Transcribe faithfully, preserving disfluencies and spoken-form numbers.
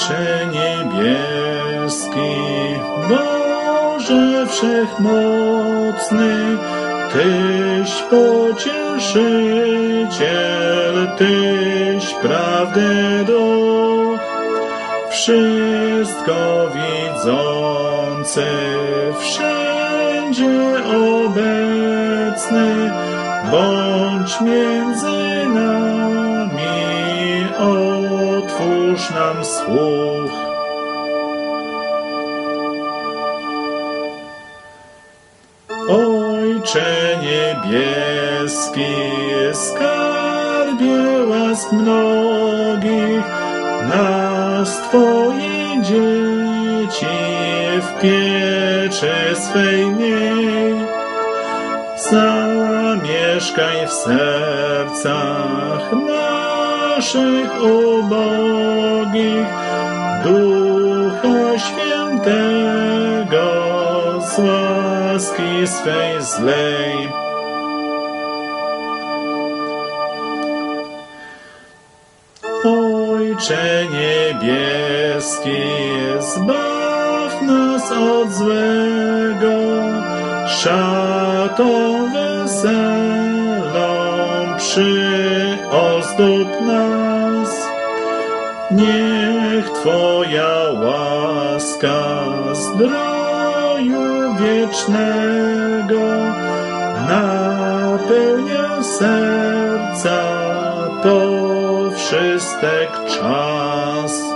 Ojcze niebieski, Boże wszechmocny, Tyś pocieszyciel, Tyś prawdę duch, wszystko widzący, wszędzie obecny, bądź między nami, otwórz nam słuch. Ojcze niebieski, skarbie łask mnogich, nas Twoje dzieci w pieczy swej miej. Zamieszkaj w sercach naszych ubogich, Ducha Świętego z łaski swej zlej. Ojcze niebieski, zbaw nas od złego, szatą weselą przyozdób nas. Niech Twoja łaska zdroju wiecznego napełnia serca po wszystek czas.